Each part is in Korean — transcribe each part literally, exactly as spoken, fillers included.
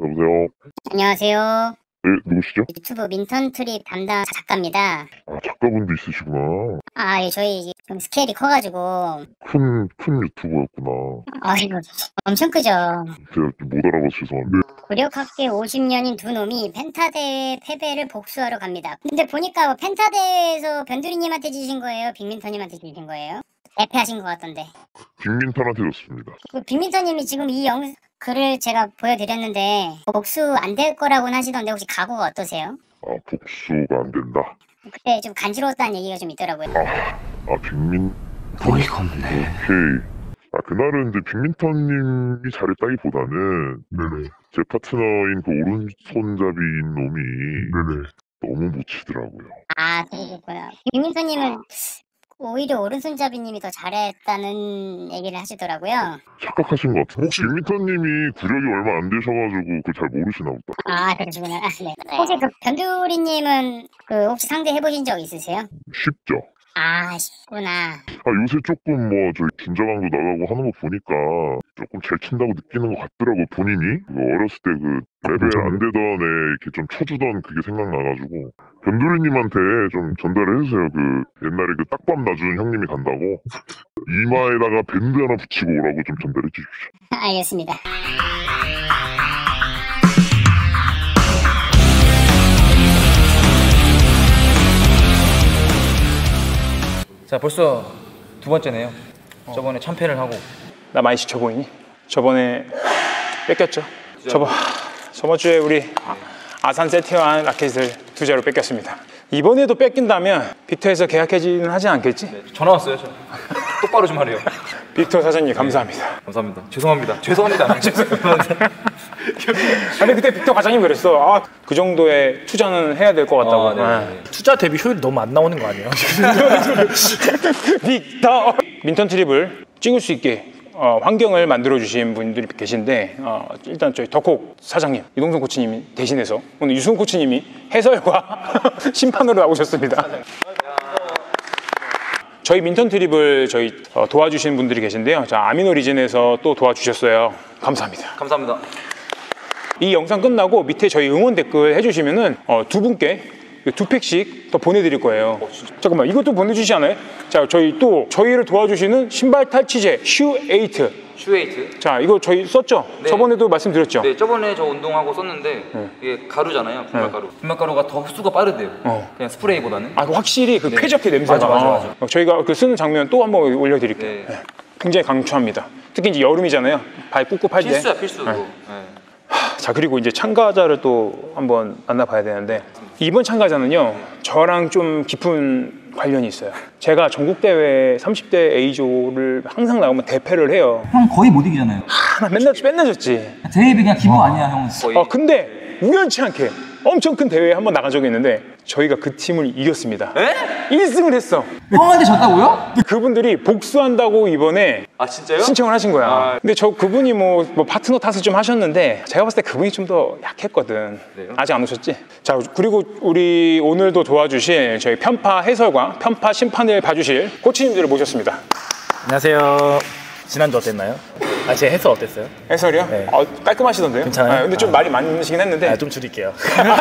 여보세요? 안녕하세요. 네, 누구시죠? 유튜브 민턴 트립 담당 작가입니다. 아, 작가분도 있으시구나. 아, 예, 저희 좀 스케일이 커가지고. 큰, 큰 유튜버였구나. 아, 이거 엄청 크죠? 제가 못 알아봐서 죄송한데. 구력학계 오십 년인 두 놈이 펜타대 패배를 복수하러 갑니다. 근데 보니까 펜타대에서 변두리님한테 지신 거예요? 빅민턴님한테 지신 거예요? 대패하신 것 같던데. 빅민턴한테 줬습니다. 그 빅민턴님이 지금 이 영, 글을 제가 보여드렸는데 복수 안 될 거라고는 하시던데 혹시 각오가 어떠세요? 아, 복수가 안 된다. 그때 좀 간지러웠다는 얘기가 좀 있더라고요. 아, 아 빅민... 어이가 없네. 오케이. 아, 그날은 이제 빅민턴님이 잘했다기보다는 네네. 제 파트너인 그 오른손잡이인 놈이 네네. 너무 못 치더라고요. 아, 그렇구나. 빅민턴님은 오히려 오른손잡이님이 더 잘했다는 얘기를 하시더라고요. 착각하신 것 같아요. 혹시 빅민턴님이 구력이 얼마 안 되셔가지고 그걸 잘 모르시나 보다. 아, 그러시구나. 아, 네. 혹시 그 변두리님은 그 혹시 상대 해보신 적 있으세요? 쉽죠? 아, 쉽구나. 아, 요새 조금 뭐 저희 준자강도 나가고 하는 거 보니까 조금 잘 친다고 느끼는 것 같더라고 본인이. 그 어렸을 때 그 레벨 안 되던 애 이렇게 좀 쳐주던 그게 생각나가지고 변두리님한테 좀 전달을 해주세요. 그 옛날에 그 딱밤 놔주는 형님이 간다고 이마에다가 밴드 하나 붙이고 오라고 좀 전달해 주십시오. 알겠습니다. 자, 벌써 두 번째네요. 어. 저번에 참패를 하고. 나 많이 지쳐 보이니? 저번에 뺏겼죠. 저번 저번 주에 우리 아, 아산 세티와한 라켓을 두 자루 뺏겼습니다. 이번에도 뺏긴다면 빅터에서 계약해지는 하지 않겠지? 네, 전화 왔어요. 저. 똑바로 좀 하래요. 빅터 사장님 감사합니다. 네, 감사합니다. 죄송합니다. 죄송합니다. 죄송합니다. 근데 그때 빅터 과장님 그랬어. 아, 그 정도의 투자는 해야 될 것 같다고. 아, 네, 네. 투자 대비 효율이 너무 안 나오는 거 아니에요? 빅터 민턴 트립을 찍을 수 있게 어, 환경을 만들어 주신 분들이 계신데 어, 일단 저희 덕콕 사장님 이동성 코치님이 대신해서 오늘 유승훈 코치님이 해설과 심판으로 나오셨습니다. 저희 민턴 트립을 저희 어, 도와주시는 분들이 계신데요. 자, 아미노 리진에서 또 도와주셨어요. 감사합니다. 감사합니다. 이 영상 끝나고 밑에 저희 응원 댓글 해주시면은 어, 두 분께 두 팩씩 더 보내드릴 거예요. 어, 잠깐만, 이것도 보내주시지 않아요? 자, 저희 또 저희를 도와주시는 신발 탈취제 슈에이트. 슈에이트. 자, 이거 저희 썼죠? 네. 저번에도 말씀드렸죠? 네, 저번에 저 운동하고 썼는데 네. 이게 가루잖아요. 빈말가루. 네. 빈말가루가 더 흡수가 빠르대요. 어. 그냥 스프레이보다는. 아, 확실히 그 네. 쾌적해 냄새가. 맞아, 맞아, 맞아. 어, 저희가 그 쓰는 장면 또 한번 올려드릴게요. 네. 네. 굉장히 강추합니다. 특히 이제 여름이잖아요. 발 꿉꿉할 때. 필수야, 필수. 네. 네. 자, 그리고 이제 참가자를 또 한번 만나봐야 되는데 이번 참가자는요 저랑 좀 깊은 관련이 있어요. 제가 전국대회 삼십 대 A조를 항상 나오면 대패를 해요. 형 거의 못 이기잖아요. 아, 나 맨날 맨날 졌지. 대회 그냥 기본 어. 아니야 형. 거의... 어, 근데 우연치 않게 엄청 큰 대회에 한번 나간 적이 있는데 저희가 그 팀을 이겼습니다. 에? 일 승을 했어. 형한테 졌다고요? 그분들이 복수한다고 이번에 아, 진짜요? 신청을 하신 거야. 아... 근데 저 그분이 뭐, 뭐 파트너 탓을 좀 하셨는데 제가 봤을 때 그분이 좀 더 약했거든. 네. 아직 안 오셨지? 자, 그리고 우리 오늘도 도와주실 저희 편파 해설과 편파 심판을 봐주실 코치님들을 모셨습니다. 안녕하세요. 지난주 어땠나요? 아, 제 해설 어땠어요? 해설이요? 네. 어, 깔끔하시던데요? 괜찮아요? 아, 근데 좀 아. 말이 많으시긴 했는데 아, 좀 줄일게요.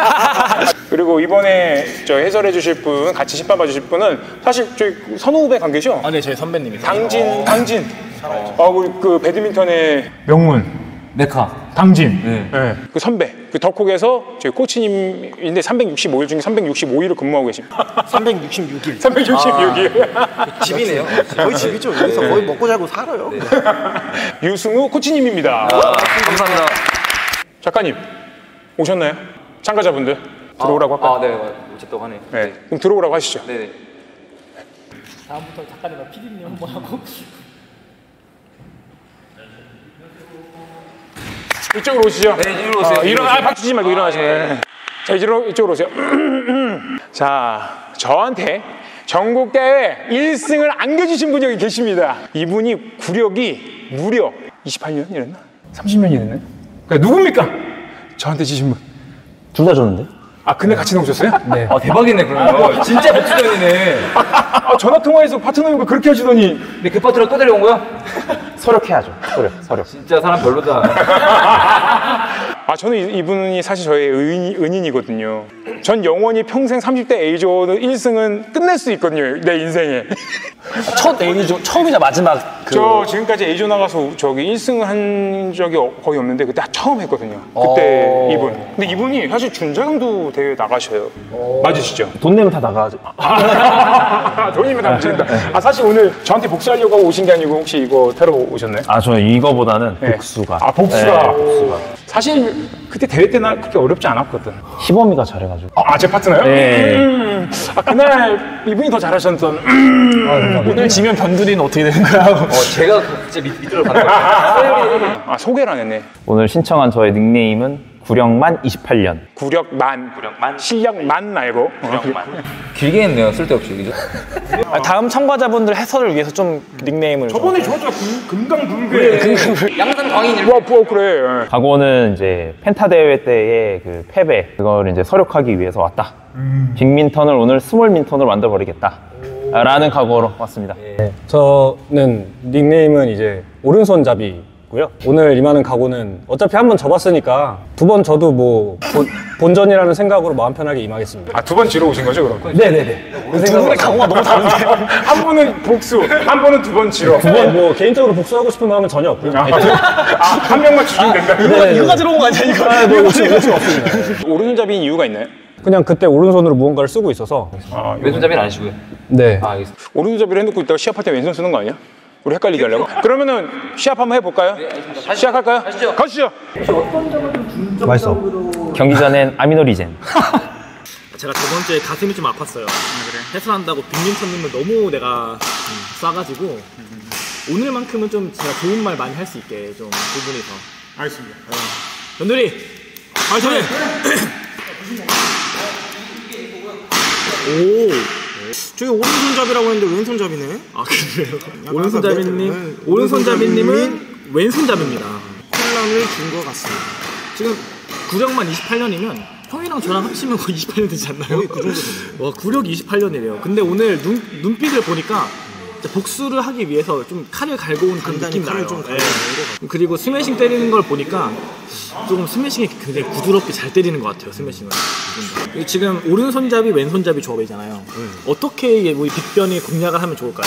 그리고 이번에 저 해설해 주실 분, 같이 심판 봐주실 분은 사실 저희 선후배 관계죠? 아, 네, 저희 선배님이세요. 당진, 어. 당진. 어, 우리 그 배드민턴의 명문. 메카. 당진. 네. 네. 그 선배. 그 덕콕에서 저희 코치님인데 삼백육십오 일 중에 삼백육십오 일을 근무하고 계십니다. 삼백육십육 일. 삼백육십육 일. 아, 집이네요. 거의 집이죠. 여기서 거의 먹고 자고 살아요. 네. 유승우 코치님입니다. 아, 감사합니다. 작가님, 오셨나요? 참가자분들 들어오라고 할까요? 아, 네. 어쨌다고 하네요. 네. 네. 그럼 들어오라고 하시죠. 네네. 다음부터 작가님과 피디님 한번 하고. 이쪽으로 오시죠. 네, 이리로 오세요. 어, 일어나, 아, 박수 치지 말고 아, 일어나시면. 네. 자, 이쪽으로, 이쪽으로 오세요. 자, 저한테 전국대회 일 승을 안겨주신 분이 여기 계십니다. 이분이 구력이 무려 이십팔 년 이랬나? 삼십 년이 됐네. 그러니까 누굽니까? 저한테 지신 분. 둘 다 졌는데? 아, 근데 같이 나오셨어요? 네. 아, 대박이네, 그러면. 진짜 복수전이네. 아, 전화통화에서 파트너님과 그렇게 하시더니. 근데 그 파트너 또 데려온 거야? 서력해야죠. 서력, 서력. 진짜 사람 별로다. 아 저는 이- 이분이 사실 저의 은, 은인이거든요. 전 영원히 평생 삼십 대 A조 일 승은 끝낼 수 있거든요. 내 인생에. 첫 A조 처음이자 마지막 그 저 지금까지 A조 나가서 저기 일 승을 한 적이 어- 거의 없는데 그때 처음 했거든요. 그때 어. 이분. 근데 이분이 사실 준자강도 대회 나가셔요. 맞으시죠? 돈 내면 다 나가죠. 돈이면 다 붙인다. 아 사실 오늘 저한테 복수하려고 하고 오신 게 아니고 혹시 이거 타러 오셨나요? 아 저는 이거보다는 네. 복수가. 아 복수가. 네, 복수가. 사실 그때 대회 때나 그렇게 어렵지 않았거든. 희범이가 잘해가지고. 아 제 파트너요? 네. 음, 아 그날 이분이 더 잘하셨던. 오늘 지면 변두리는 어떻게 되는 거야? 어, 제가 그 진짜 밑, 밑으로 갔다 왔어요. 아 소개를 안 했네. 오늘 신청한 저의 닉네임은 구력만 이십팔 년. 구력만. 구력만. 실력만 말고. 길게 했네요, 쓸데없이. 그죠? 아, 다음 참가자분들 해설을 위해서 좀 닉네임을. 저번에 저한테 금강불개. 양산 광인 와, 뭐 그래. 각오는 이제 펜타 대회 때의 그 패배 그걸 이제 서력하기 위해서 왔다. 빅민턴을 오늘 스몰민턴으로 만들어 버리겠다. 라는 각오로 왔습니다. 저는 닉네임은 이제 오른손잡이고요. 오늘 임하는 각오는 어차피 한 번 져봤으니까 두 번 져도 뭐 본, 본전이라는 생각으로 마음 편하게 임하겠습니다. 아, 두 번 지러 오신 거죠, 그럼? 네네네. 두 분의 각오가 너무 다른데. 한 번은 복수, 한 번은 두 번 지러. 두 번 뭐 개인적으로 복수하고 싶은 마음은 전혀 없고요. 아, 한 명만 죽이면 된다. 네, 이거가 들어온 거 아니야 이거? 아, 뭐 욕심, 욕심 없습니다. 오른손잡이인 이유가 있나요? 그냥 그때 오른손으로 무언가를 쓰고 있어서. 아, 왼손잡이는 안 하시고요. 네. 아, 알겠습니다. 오른손잡이를 해놓고 있다가 시합할 때 왼손 쓰는 거 아니야? 우리 헷갈리게 하려고? 그러면은 시합 한번 해볼까요? 시작할까요? 가시죠. 가시죠. 맛있어. 경기 전엔 아미노리젠. 제가 저번 주에 가슴이 좀 아팠어요. 해설한다고 빅민턴님을 너무 내가 음, 쏴가지고 오늘만큼은 좀 제가 좋은 말 많이 할 수 있게 좀 두 분이서. 알겠습니다. 변두리! 파이팅! 오! 저기 오른손잡이라고 했는데 왼손잡이네. 아 그래요? 약간 오른손잡이님, 네, 오른손잡이님은 왼손잡이입니다. 혼란을 준 것 같습니다. 지금 구력만 이십팔 년이면 형이랑 저랑 합치면 거의 이십팔 년 되지 않나요? 거의 그 정도 되네요. 와, 구력이 이십팔 년이래요. 근데 오늘 눈, 눈빛을 보니까 진짜 복수를 하기 위해서 좀 칼을 갈고 온 그런 간단히 느낌 칼을 나요. 좀 갈고 예. 온 것 그리고 스매싱 때리는 걸 보니까 조금 스매싱이 굉장히 부드럽게 잘 때리는 것 같아요. 스매싱을. 음. 지금 오른손잡이, 왼손잡이 조합이잖아요. 어떻게 이게 우리 빅변이 공략을 하면 좋을까요?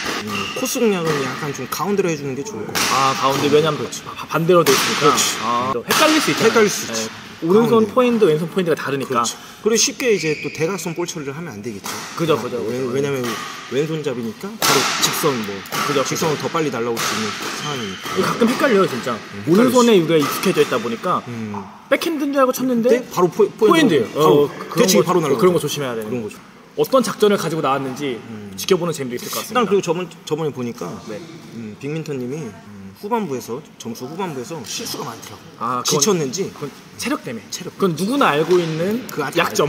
코스 공략은 약간 좀 가운데로 해주는 게 좋을 것 같아요. 아 가운데 왜냐면 바- 반대로 돼 있으니까 아, 또 헷갈릴 수 있잖아요. 헷갈릴 수 있지. 예. 오른손 가운데. 포인트, 왼손 포인트가 다르니까. 그렇죠. 그리고 쉽게 이제 또 대각선 볼 처리를 하면 안 되겠죠. 그죠, 그죠, 왜, 그죠. 왜냐면 왼손잡이니까 바로 직선 뭐 그죠, 직선을 더 빨리 날라올 수 있는 상황이니까. 이거 가끔 헷갈려요 진짜. 오른손에 우리가 익숙해져 있다 보니까 음. 백핸드인 줄 알고 쳤는데 근데 바로 포, 포핸드. 바로 어, 그런 대칭이 거, 바로 날라. 그런 거 조심해야 되는 그런 거죠. 거죠. 어떤 작전을 가지고 나왔는지 지켜보는 재미도 있을 것 같습니다. 일단 그리고 저번 저번에 보니까 네. 음, 빅민턴님이 음, 후반부에서 점수 후반부에서 실수가 많더라고. 아, 그건- 지쳤는지 그건 체력 때문에. 체력. 그건 누구나 알고 있는 그 아주 약점.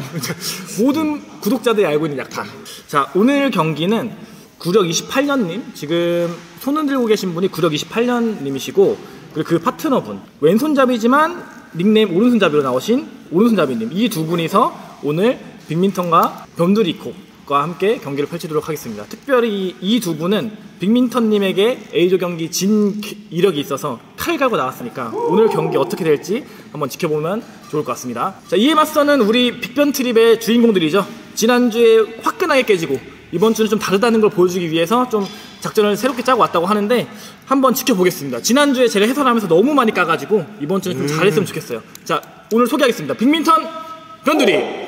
모든 구독자들이 알고 있는 약점. 자, 오늘 경기는 구력 이십팔 년님, 지금 손을 들고 계신 분이 구력 이십팔 년님이시고, 그리고 그 파트너분, 왼손잡이지만 닉네임 오른손잡이로 나오신 오른손잡이님, 이 두 분이서 오늘 빅민턴과 변두리코과 함께 경기를 펼치도록 하겠습니다. 특별히 이 두 분은 빅민턴님에게 A조 경기 진 이력이 있어서 칼 갈고 나왔으니까 오늘 경기 어떻게 될지 한번 지켜보면 좋을 것 같습니다. 자, 이에 맞서는 우리 빅변 트립의 주인공들이죠. 지난주에 화끈하게 깨지고 이번 주는 좀 다르다는 걸 보여주기 위해서 좀 작전을 새롭게 짜고 왔다고 하는데 한번 지켜보겠습니다. 지난주에 제가 해설하면서 너무 많이 까가지고 이번 주는 좀 잘했으면 좋겠어요. 자, 오늘 소개하겠습니다. 빅민턴 변두리.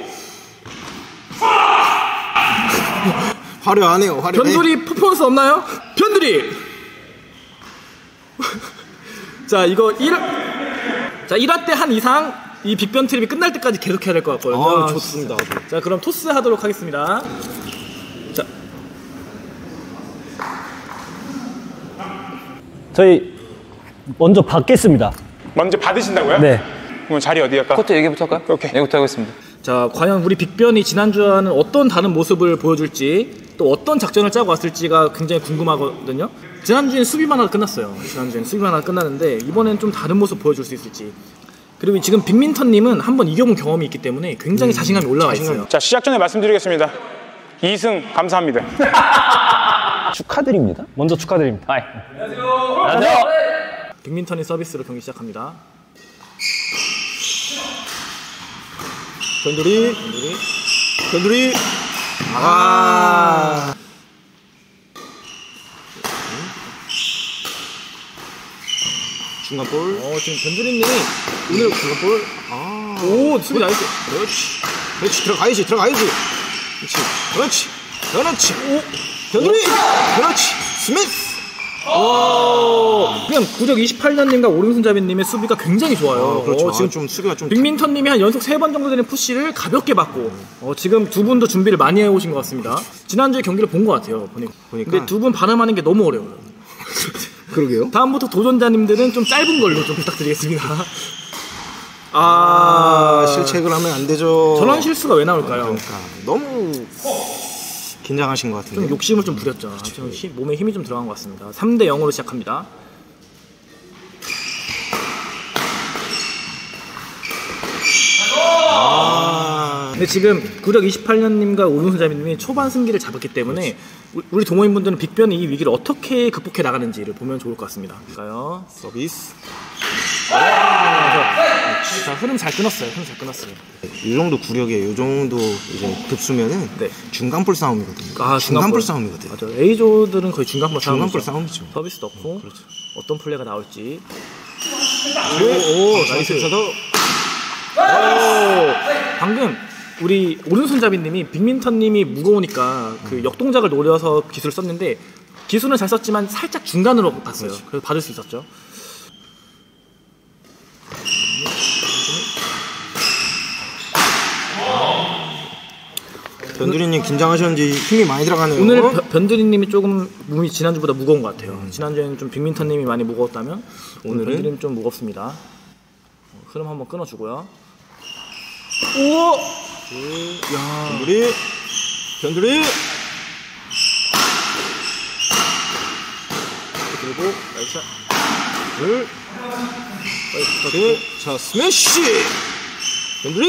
화려 안 해요. 화려. 변두리 퍼포먼스 없나요? 변두리! 자, 이거 일 화... 자, 일 화 때 한 이상 이 빅변 트립이 끝날 때까지 계속 해야 될 것 같거든요. 아, 좋습니다. 자, 그럼 토스 하도록 하겠습니다. 자, 저희 먼저 받겠습니다. 먼저 받으신다고요? 네. 그럼 자리 어디 할까? 코트 얘기부터 할까요? 오케이. 얘기부터 하겠습니다. 자, 과연 우리 빅변이 지난주와는 어떤 다른 모습을 보여줄지 또 어떤 작전을 짜고 왔을지가 굉장히 궁금하거든요. 지난주엔 수비만 하다 끝났어요. 지난주엔 수비만 하다 끝났는데 이번엔 좀 다른 모습 보여줄 수 있을지. 그리고 지금 빅민턴님은 한번 이겨본 경험이 있기 때문에 굉장히 자신감이 올라와 있어요. 자, 시작 전에 말씀드리겠습니다. 이 승 감사합니다. 축하드립니다. 먼저 축하드립니다. 아이. 빅민턴이 서비스로 경기 시작합니다. 변두리, 변두리, 변두리. 아. 중간 볼. 어, 지금 변두리님이 오늘 중간 볼. 아. 오, 수비 나이스. 그렇지. 그렇지. 들어가야지. 들어가야지. 그렇지. 그렇지. 그렇지. 오. 변두리. 그렇지. 스미스. 오, 그냥 구력 이십팔 년님과 오른손잡이님의 수비가 굉장히 좋아요. 어, 그렇죠. 어, 지금 아, 좀 수비가 좀 빅민턴님이 한 연속 세 번 정도 되는 푸시를 가볍게 받고 어, 지금 두 분도 준비를 많이 해오신 것 같습니다. 지난주에 경기를 본 것 같아요. 보니까. 보니까. 근데 두 분 발음하는 게 너무 어려워요. 그러게요. 다음부터 도전자님들은 좀 짧은 걸로 좀 부탁드리겠습니다. 아, 아, 실책을 하면 안 되죠. 저런 실수가 왜 나올까요? 그러니까 너무 긴장하신 것 같은데. 좀 욕심을 좀 부렸죠. 좀 힘, 몸에 힘이 좀 들어간 것 같습니다. 삼 대 영으로 시작합니다. 아, 근데 지금 구력 이십팔 년님과 오른손잡이님이 초반 승기를 잡았기 때문에 그렇지. 우리 동호인분들은 빅변이 이 위기를 어떻게 극복해 나가는지를 보면 좋을 것 같습니다. 볼까요? 서비스. 자, 흐름 잘 끊었어요. 흐름 잘 끊었어요. 이 정도 구력에 이 정도 이제 급수면은 네. 중간볼 싸움이거든요. 아, 중간볼 싸움이거든요. 맞아. A조들은 거의 중간볼 중간볼 싸움이죠. 싸움이죠. 서비스 넣고 그렇죠. 어떤 플레이가 나올지. 오, 오, 나이스. 나이스. 오, 방금 우리 오른손잡이님이 빅민턴님이 무거우니까 그 역동작을 노려서 기술을 썼는데 기술은 잘 썼지만 살짝 중간으로 갔어요. 그렇죠. 그래서 받을 수 있었죠. 변두리님 긴장하셨는지 힘이 많이 들어가네요. 오늘 변- 변두리님이 조금 몸이 지난주보다 무거운 것 같아요. 음. 지난주에는 좀 빅민턴님이 많이 무거웠다면 오늘 오늘은? 변두리는 좀 무겁습니다. 어, 흐름 한번 끊어주고요. 오! 변두리, 변두리. 그리고 나이스. 둘, 셋. 자, 스매시. 변두리.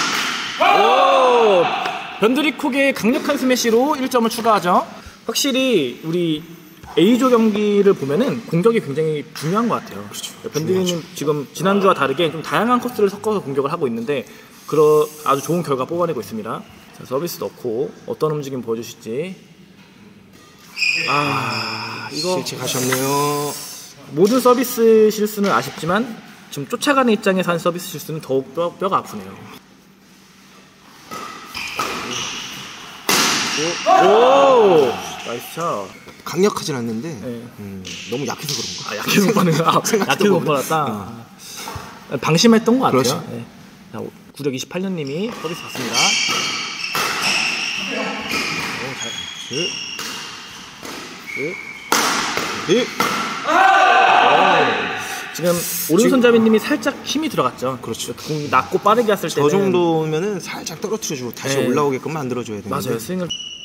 오! 변두리콕의 강력한 스매시로 일 점을 추가하죠. 확실히 우리 A조 경기를 보면은 공격이 굉장히 중요한 것 같아요. 그렇죠. 변두리는 지금 지난주와 다르게 좀 다양한 코스를 섞어서 공격을 하고 있는데 그러 아주 좋은 결과 뽑아내고 있습니다. 자, 서비스 넣고 어떤 움직임 보여주실지. 아, 이거 실책하셨네요. 모든 서비스 실수는 아쉽지만 지금 쫓아가는 입장에서 한 서비스 실수는 더욱 뼈, 뼈가 아프네요. 오! 나이스 샷. 강력하진 않는데 네. 음, 너무 약해서 그런가? 아, 약해서 못 받는 아, 약해서 못 받았다. 아. 방심했던 것 같아요. 그렇죠. 네. 자, 구력 이십팔 년님이 서비스 받습니다. 오, 잘. 둘, 셋, 지금 오른손잡이님이 살짝 힘이 들어갔죠. 그렇죠. 공이 낮고 빠르게 갔을 때는 저 정도면은 살짝 떨어뜨려주고 다시 네. 올라오게끔 만들어줘야 되는데. 맞아요. 스윙을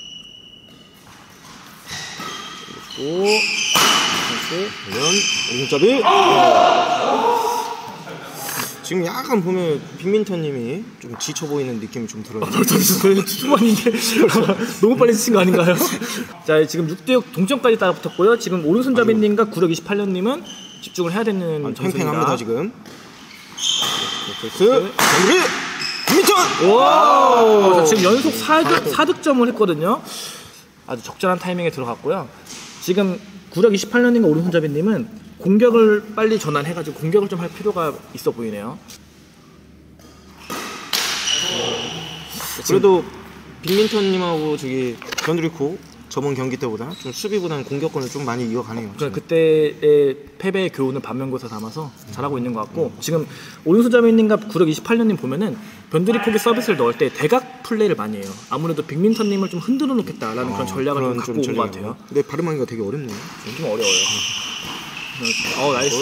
오, 이런 오른쪽이 지금 약간 보면 빅민턴님이 좀 지쳐 보이는 느낌이 좀 들어요. 투만인데 너무 빨리 치신 거 아닌가요? 자, 지금 육 대 육 동점까지 따라붙었고요. 지금 오른손잡이님과 구력 이십팔 년님은 집중을 해야 되는 점수입니다. 팽팽합니다 지금. 변두리, 빅민턴. 와, 자, 지금 연속 사 득점을 했거든요. 아주 적절한 타이밍에 들어갔고요. 지금 구력 이십팔 년님과 오른손잡이님은 공격을 빨리 전환해가지고 공격을 좀 할 필요가 있어 보이네요. 그래도 빅민턴님하고 저기 변두리코 저번 경기 때보다 좀 수비보다는 공격권을 좀 많이 이어가네요. 그러니까 그때의 패배의 교훈을 반면교사 담아서 잘하고 있는 것 같고 지금 오른손잡이님과 구력 이십팔 년님 보면은 변두리콕의 서비스를 넣을 때 대각 플레이를 많이 해요. 아무래도 빅민턴님을 좀 흔들어 놓겠다라는 그런 전략을 좀 갖고 온 것 같아요. 근데 발음하기가 되게 어렵네요. 좀 어려워요. 어, 나이스.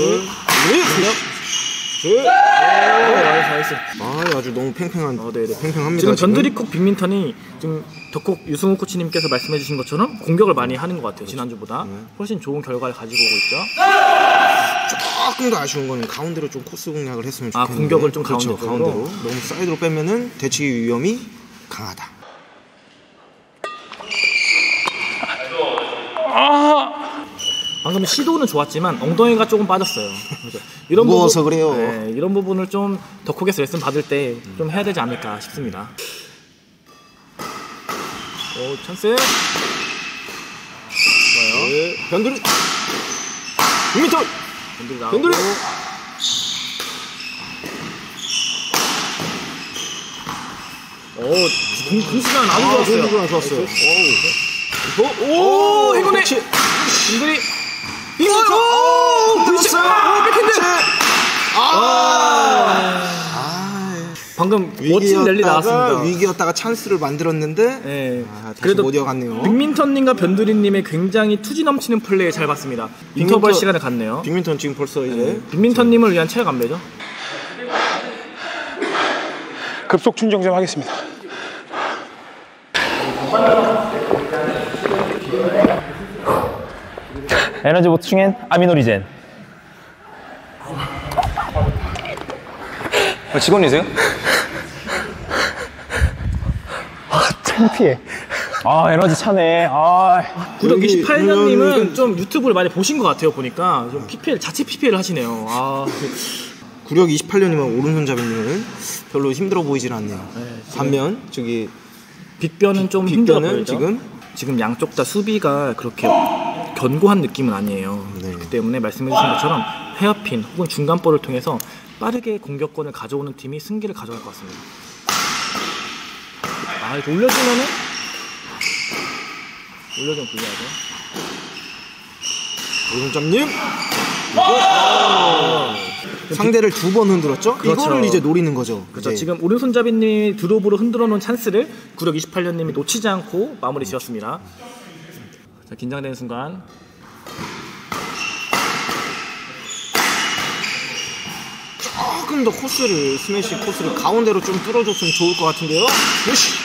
둘, 오, 나이스, 나이스. 아, 아주 너무 팽팽한. 어, 네네. 팽팽합니다. 지금 변두리콕 빅민턴이 지금 덕콕 유승우 코치님께서 말씀해주신 것처럼 공격을 많이 하는 것 같아요. 지난주보다 훨씬 좋은 결과를 가지고 오고 있죠. 조금 더 아쉬운 거는 가운데로 좀 코스 공략을 했으면 아, 좋겠는데. 공격을 좀 그렇죠, 가운데 가운데로. 너무 사이드로 빼면은 대치 위험이 강하다. 방금 시도는 좋았지만 엉덩이가 조금 빠졌어요. 이런 무거워서 부분, 그래요. 네, 이런 부분을 좀 덕후게서 레슨 받을 때 좀 해야 되지 않을까 싶습니다. 오, 찬스. 좋아요. 네, 변두리. 빅민턴. 변두리 나오고. 변두리. 오, 공, 공수가 아주 좋았어요. 변두리가 좋았어요. 오, 오, 이거네. 변두리. 빅민턴. 오, 들었어요. 오, 백핸드. 아. 방금 멋진 랠리 나왔습니다. 위기였다가 찬스를 만들었는데 네. 아, 다시 그래도 못 이어갔네요. 빅민턴님과 변두리님의 굉장히 투지 넘치는 플레이 잘 봤습니다. 인터벌 시간을 갔네요. 빅민턴 지금 벌써 이제 네. 빅민턴님을 위한 체력 안배죠. 급속 충정 좀 하겠습니다. 에너지 보충엔 아미노리젠. 어, 직원이세요? 창피해. 아 에너지 차네. 아 구력 여기 이십팔 년님은 보면은 좀 유튜브를 많이 보신 것 같아요. 보니까 좀 피피엘 자체 피피엘을 하시네요. 아, 구력 이십팔 년이면 오른손잡이님은 별로 힘들어 보이질 않네요. 반면 저기 빅변은 좀 힘들어 빅변은 보이죠. 지금 지금 양쪽 다 수비가 그렇게 견고한 느낌은 아니에요. 네. 그렇기 때문에 말씀해주신 것처럼 헤어핀 혹은 중간볼을 통해서 빠르게 공격권을 가져오는 팀이 승기를 가져갈 것 같습니다. 아, 이거 올려주면은 올려주면 불리하죠. 오른손잡님 상대를 두 번 흔들었죠? 그렇죠. 이거를 이제 노리는 거죠. 그렇죠. 이제. 지금 오른손잡이님이 드롭으로 흔들어 놓은 찬스를 구력 이십팔 년님이 놓치지 않고 마무리 지었습니다. 자, 긴장되는 순간. 조금 더 코스를 스매시 코스를 가운데로 좀 뚫어줬으면 좋을 것 같은데요. 요시.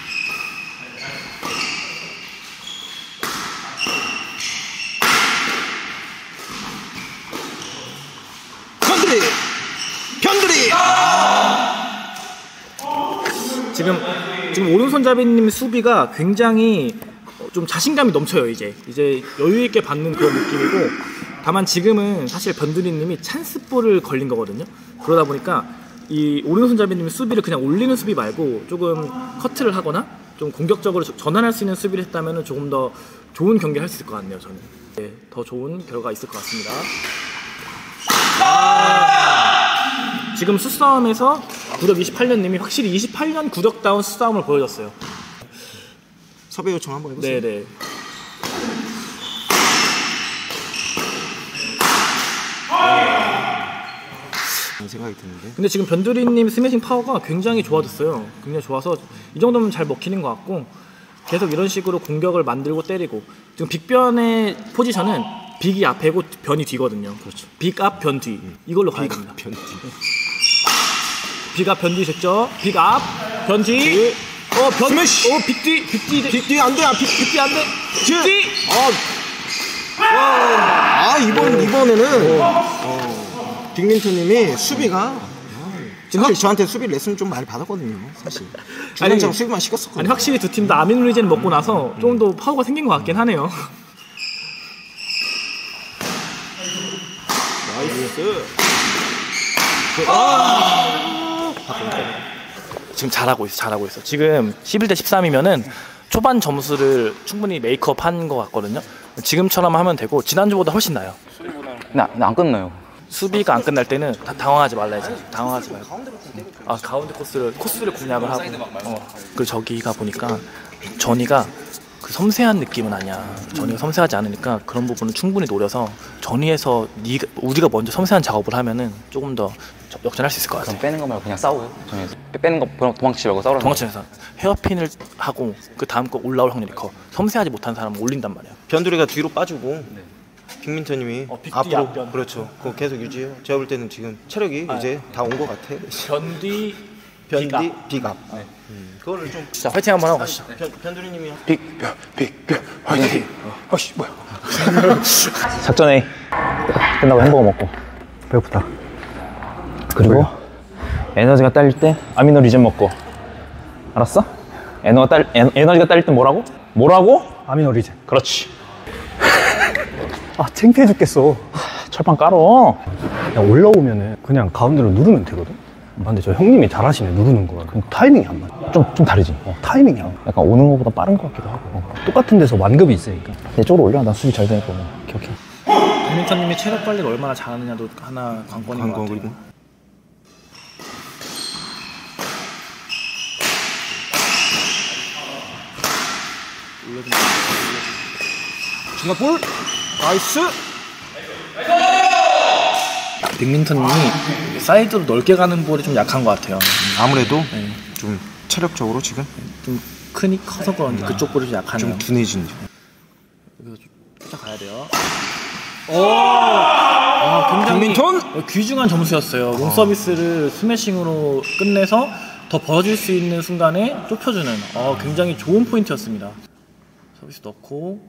변두리. 변두리. 지금 지금 오른손잡이님 수비가 굉장히 좀 자신감이 넘쳐요. 이제 이제 여유 있게 받는 그런 느낌이고, 다만 지금은 사실 변두리님이 찬스볼을 걸린 거거든요. 그러다 보니까 이 오른손잡이님이 수비를 그냥 올리는 수비 말고 조금 커트를 하거나 좀 공격적으로 전환할 수 있는 수비를 했다면 조금 더 좋은 경기를 할 수 있을 것 같네요. 저는 네, 더 좋은 결과가 있을 것 같습니다. 아, 지금 수싸움에서 구력 이십팔 년님이 확실히 이십팔 년 구력다운 수싸움을 보여줬어요. 섭외 요청 한번 해보세요. 네네. 그런 생각이 드는데. 근데 지금 변두리님 스매싱 파워가 굉장히 좋아졌어요. 굉장히 좋아서 이 정도면 잘 먹히는 것 같고, 계속 이런 식으로 공격을 만들고 때리고. 지금 빅변의 포지션은 빅이 앞에고 변이 뒤거든요. 그렇죠. 빅 앞, 변 뒤. 이걸로 가야 됩니다. 변 뒤. 빅 앞, 변 뒤 됐죠? 빅 앞, 변 뒤. 어, 변. 스매시. 어, 빅 뒤, 빅 뒤. 빅 뒤 안 돼. 아, 빅, 빅 뒤 안 돼. 빅 뒤. 아, 아 이번 이번에는 어, 빅민턴님이 수비가 사실 저한테 수비 레슨 좀 많이 받았거든요. 사실 중간장 수비만 시켰었거든요. 아니 확실히 두 팀 다 아미노리젠 먹고 나서 좀 더 파워가 생긴 것 같긴 하네요. 나이스. 아! 지금 잘하고 있어, 잘하고 있어. 지금 십일 대 십삼이면은 초반 점수를 충분히 메이크업 한 것 같거든요. 지금처럼 하면 되고 지난주보다 훨씬 나아요. 나, 나 안 끝나요. 수비가 안 끝날 때는 다 당황하지 말라야지. 당황하지 말고. 아, 가운데 코스를 코스를 공략을 하고. 어. 그 저기가 보니까 전이가 그 섬세한 느낌은 아니야. 전이가 섬세하지 않으니까 그런 부분을 충분히 노려서 전이에서 니가 우리가 먼저 섬세한 작업을 하면은 조금 더 역전할 수 있을 것 같아. 그럼 빼는 거 말고 그냥 싸워요. 정해서 빼는 거 도망치지 말고 싸우라는 거. 동아천에서 헤어핀을 하고 그 다음 거 올라올 확률이 커. 섬세하지 못한 사람은 올린단 말이야. 변두리가 뒤로 빠지고 빅민턴님이 어, 빅 뒤 앞으로 앞변. 그렇죠. 그거 계속 유지해요. 제가 볼 때는 지금 체력이 이제 다 온 것 같아. 변뒤 변디 빅업. 네. 음, 그거를 좀. 자, 화이팅 한번 하고 가시죠. 변, 변두리님이 빅변 빅변 화이팅. 아씨 뭐야. 작전 A 끝나고 햄버거 먹고 배고프다. 그리고 에너지가 딸릴 때 아미노리젠 먹고. 알았어? 에너가 딸 에, 에너지가 딸릴 때 뭐라고? 뭐라고? 아미노리젠. 그렇지. 아 창피해 죽겠어. 철판 깔어. 그냥 올라오면은 그냥 가운데로 누르면 되거든. 아, 근데 저 형님이 잘하시네, 누르는 거. 그럼 타이밍이 안 맞아. 좀, 좀 다르지? 어, 타이밍이 안 맞아. 약간 오는 것보다 빠른 것 같기도 하고. 어, 똑같은 데서 완급이 있으니까. 내 쪽으로 올려. 나 수비 잘 되니까. 오케이, 오케이. 김민턴님이 체력 관리를 얼마나 잘하느냐도 하나 관건인 것 관건, 같아요. 그리고. 중간볼 나이스. 빅민턴님이 사이드로 넓게 가는 볼이 좀 약한 것 같아요. 아무래도 네. 좀 체력적으로 지금 좀 크니 커서 그런지 그쪽 볼이 좀 약하네요. 좀 둔해진. 여기서 좀 쫓아가야 돼요. 오! 아, 굉장히 빅민턴! 귀중한 점수였어요. 롱 서비스를 스매싱으로 끝내서 더 벌어질 수 있는 순간에 좁혀주는 어, 굉장히 좋은 포인트였습니다. 서비스 넣고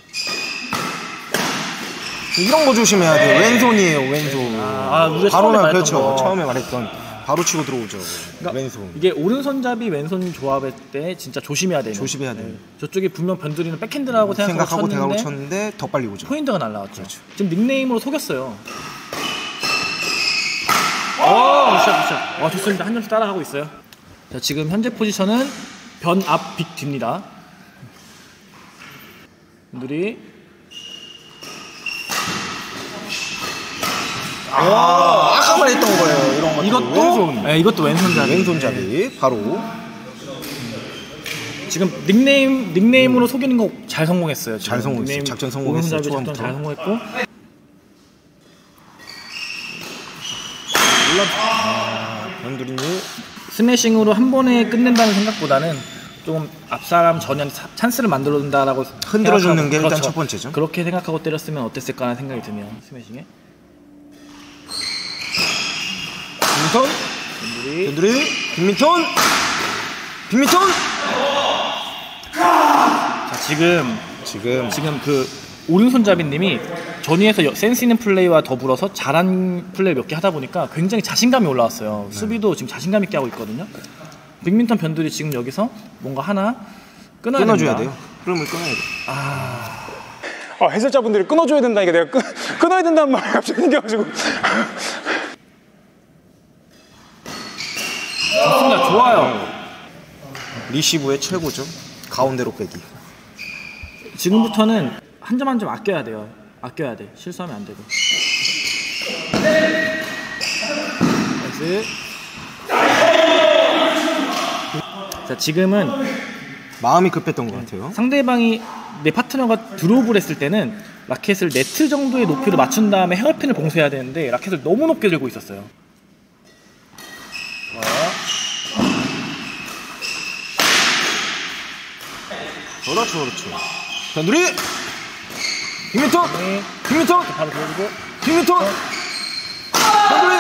이런 거 조심해야 돼요. 왼손이에요, 왼손. 아, 우리가 바로 처음에 나 말했던 그렇죠. 거. 처음에 말했던 바로 치고 들어오죠. 그러니까 왼손. 이게 오른손잡이 왼손 조합일 때 진짜 조심해야 돼요. 조심해야 돼요. 저쪽에 분명 변두리는 백핸드라고 생각하고, 생각하고 대각으로 쳤는데 쳤는데 더 빨리 오죠. 포인트가 날라왔죠. 지금 닉네임으로 속였어요. 어, 굿샷, 굿샷. 와, 좋습니다. 한 점씩 따라가고 있어요. 자, 지금 현재 포지션은 변 앞 빅 뒤입니다. 분들이 아, 아까 말했던 거예요. 이런 거. 이것도 왼손. 네, 이것도 왼손잡이. 왼손잡이 바로. 지금 닉네임 닉네임으로 속이는 거 잘 성공했어요. 지금. 잘 성공했어요. 닉네임 작전 성공했어요, 오른손잡이 작전 초반부터. 잘 성공했고. 변두리님 스매싱으로 한 번에 끝낸다는 생각보다는 좀 앞사람 전혀 찬스를 만들어준다라고 흔들어주는 생각하고, 게 일단 그렇죠. 첫 번째죠. 그렇게 생각하고 때렸으면 어땠을까 하는 생각이 드네요. 스매싱에. 빅민턴, 분들이 변두리, 빅민턴, 빅민턴. 자, 지금 지금 지금 그 오른손잡이님이 전위에서 여- 센스 있는 플레이와 더불어서 잘한 플레이 몇 개 하다 보니까 굉장히 자신감이 올라왔어요. 네. 수비도 지금 자신감 있게 하고 있거든요. 빅민턴 변들이 지금 여기서 뭔가 하나 끊어야 끊어줘야 됩니다. 돼요. 흐름을 끊어야 돼요. 어, 해설자분들이 끊어줘야 된다니까 내가 끊, 끊어야 된다는 말이 갑자기 생겨가지고. 좋습니다. 좋아요. 리시브의 최고죠. 가운데로 빼기. 지금부터는 한 점 한 점 아껴야 돼요. 아껴야 돼. 실수하면 안 되고. 나이스. 자, 지금은 마음이 급했던 것 같아요. 상대방이 내 파트너가 드롭을 했을 때는 라켓을 네트 정도의 높이로 맞춘 다음에 헤어핀을 봉쇄해야 되는데 라켓을 너무 높게 들고 있었어요. 그렇죠, 그렇죠. 변두리, 빅민턴, 네. 빅민턴, 바로 보여주고. 빅민턴, 변두리.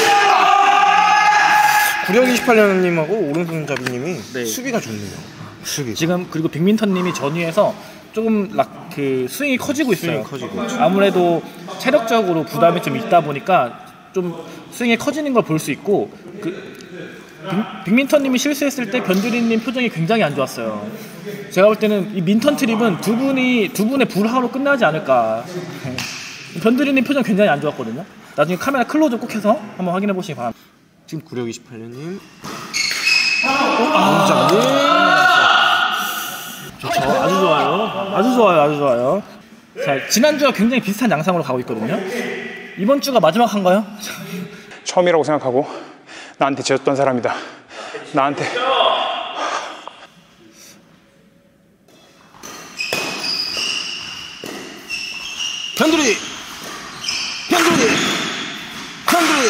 구력 이십팔 년님하고 오른손잡이님이 네. 수비가 좋네요. 수비. 지금 그리고 빅민턴님이 전위에서 조금 락, 그 스윙이 커지고 있어요. 스윙이 커지고 있죠. 아무래도 체력적으로 부담이 좀 있다 보니까 좀 스윙이 커지는 걸 볼 수 있고 그 빅, 빅민턴님이 실수했을 때 변두리님 표정이 굉장히 안 좋았어요. 제가 볼 때는 이 민턴 트립은 두 분이 두 분의 불화로 끝나지 않을까. 변두리님 표정 굉장히 안 좋았거든요. 나중에 카메라 클로즈 꼭 해서 한번 확인해 보시기 바랍니다. 지금 구력 이십팔 년님. 오른잡이. 좋죠. 아주 좋아요. 아주 좋아요. 아주 좋아요. 자, 지난주와 굉장히 비슷한 양상으로 가고 있거든요. 이번 주가 마지막 한가요? 처음이라고 생각하고 나한테 지었던 사람이다. 나한테. 변두리, 변두리, 변두리.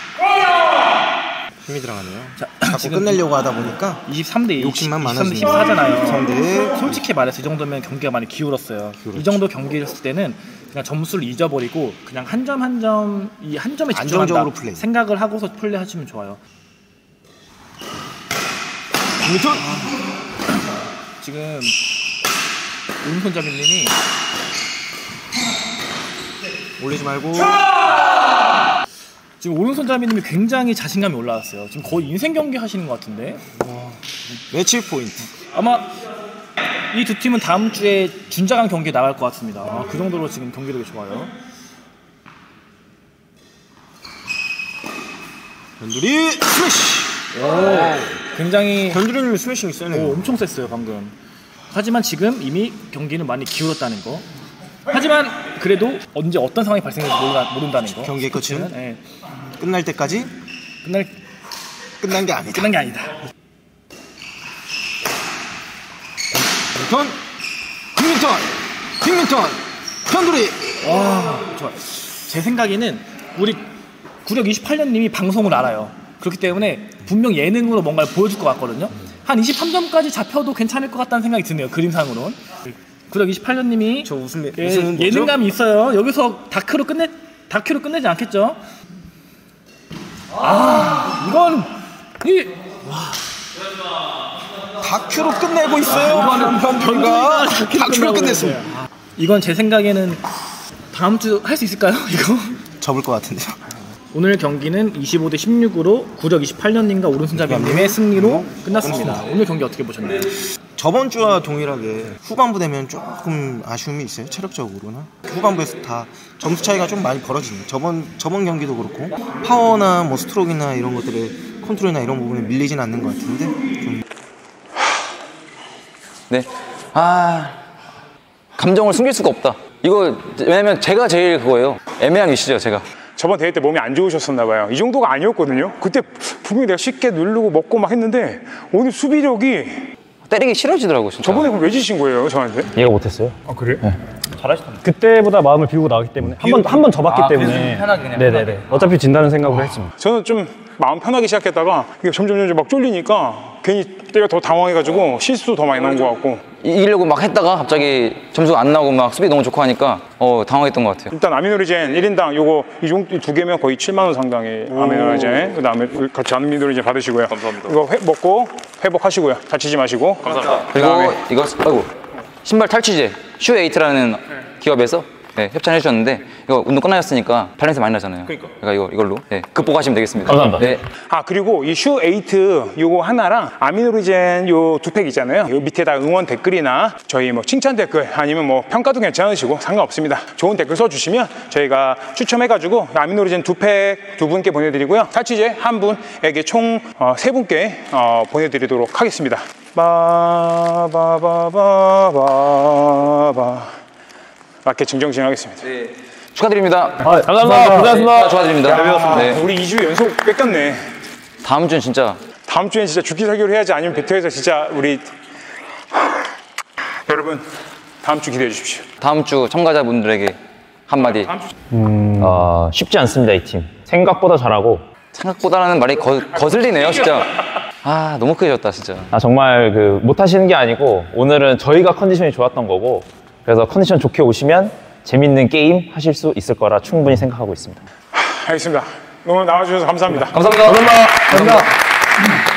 힘이 들어가네요. 자, 자꾸 지금 끝내려고 하다 보니까 이십삼 대 이, 욕심만 이십삼 대 많아지네요. 십사잖아요. 이십삼 대 솔직히 말해서 이 정도면 경기가 많이 기울었어요. 이 정도 경기를 했을 때는 그냥 점수를 잊어버리고 그냥 한 점 한 점 이 한 점에 집중한다 안정적으로 플레이. 생각을 하고서 플레이하시면 좋아요. 빅민턴. 지금 오른손잡이님이 올리지 말고. 지금 오른손잡이님이 굉장히 자신감이 올라왔어요. 지금 거의 인생 경기 하시는 것 같은데 매치 포인트. 아마 이 두 팀은 다음 주에 준자강 경기에 나갈 것 같습니다. 아, 그 정도로 지금 경기력이 좋아요. 변두리 스매시. 오, 굉장히 변두리님 스매싱이 세네요. 오, 엄청 셌어요 방금. 하지만 지금 이미 경기는 많이 기울었다는 거. 하지만 그래도 언제 어떤 상황이 발생할지 모른다, 모른다는 거. 경기의 끝은 예, 끝날 때까지 끝날 끝난 게 아니다. 끝난 게 아니다. 빅민턴, 빅민턴, 빅민턴, 변두리. 와, 좋아. 제 생각에는 우리 구력 이십팔 년님이 방송을 알아요. 그렇기 때문에 분명 예능으로 뭔가를 보여줄 것 같거든요. 한 이십삼 점까지 잡혀도 괜찮을 것 같다는 생각이 드네요. 그림상으로는. 구력 이십팔 년님이 저 웃음 예, 웃음은 뭐죠? 예능감이 있어요. 여기서 다큐로 끝내 다큐로 끝내지 않겠죠? 아, 이건 이 다큐로 끝내고 있어요. 변두리가 다큐로 끝냈습니다. 아, 이건 제 생각에는 다음 주 할 수 있을까요? 이거? 접을 것 같은데요. 오늘 경기는 이십오 대 십육으로 구력 이십팔 년님과 오른손잡이님의 승리로 끝났습니다. 오늘 경기 어떻게 보셨나요? 저번 주와 동일하게 후반부 되면 조금 아쉬움이 있어요. 체력적으로나 후반부에서 다 점수 차이가 좀 많이 벌어지네요. 저번 저번 경기도 그렇고 파워나 뭐 스트로크나 이런 것들의 컨트롤이나 이런 부분에 밀리진 않는 것 같은데 좀 네. 아 감정을 숨길 수가 없다. 이거 왜냐면 제가 제일 그거예요. 애매한 위치죠 제가. 저번 대회 때 몸이 안 좋으셨었나 봐요. 이 정도가 아니었거든요. 그때 분명히 내가 쉽게 누르고 먹고 막 했는데 오늘 수비력이 때리기 싫어지더라고 진짜. 저번에 그럼 왜 지신 거예요 저한테? 이해가 못했어요. 아 그래요? 네. 잘하시던데. 그때보다 마음을 비우고 나왔기 때문에 한 번 한 번 접었기 아, 때문에 그래서 편하게 그냥 네네네. 편하게. 어차피 진다는 생각으로 했습니다. 저는 좀 마음 편하게 시작했다가 이게 점점 점점 막 쫄리니까 괜히 때가 더 당황해가지고 실수도 더 많이 나온 것 같고 이기려고 막 했다가 갑자기 점수가 안 나오고 막 수비 너무 좋고 하니까 어 당황했던 것 같아요. 일단 아미노리젠 일 인당 요거 이 정도 두 개면 거의 칠만 원 상당의 아미노리젠 그다음에 같이 아미노리젠 받으시고요. 감사합니다. 이거 회, 먹고 회복하시고요. 다치지 마시고. 감사합니다. 그리고 그다음에 이거 아이고 신발 탈취제 슈에이트라는 기업에서 네, 협찬해 주셨는데 이거 운동 끝나셨으니까 발냄새 많이 나잖아요. 그러니까 이거 이걸로 네, 극복하시면 되겠습니다. 감사합니다. 네. 아 그리고 이 슈 에이트 요거 하나랑 아미노리젠 요 두 팩 있잖아요. 요 밑에다 응원 댓글이나 저희 뭐 칭찬 댓글 아니면 뭐 평가도 괜찮으시고 상관없습니다. 좋은 댓글 써주시면 저희가 추첨해가지고 아미노리젠 두 팩 두 분께 보내드리고요. 탈취제 한 분에게 총 어, 세 분께 어, 보내드리도록 하겠습니다. 바바바바바바 맞게 증정진행하겠습니다. 네. 축하드립니다. 아, 감사합니다. 고생하셨습니다. 축하드립니다. 네. 우리 이 주 연속 뺏겼네. 다음 주는 진짜 다음 주엔 진짜 죽기 살기로 해야지 아니면 배터에서 진짜 우리 여러분 다음 주 기대해 주십시오. 다음 주 참가자분들에게 한마디. 음, 어, 쉽지 않습니다 이 팀. 생각보다 잘하고. 생각보다라는 말이 거, 거슬리네요 진짜. 아 너무 크게 졌다 진짜. 아 정말 그 못하시는 게 아니고 오늘은 저희가 컨디션이 좋았던 거고 그래서 컨디션 좋게 오시면 재밌는 게임 하실 수 있을 거라 충분히 생각하고 있습니다. 알겠습니다. 너무 나와주셔서 감사합니다. 감사합니다. 감사합니다. 감사합니다.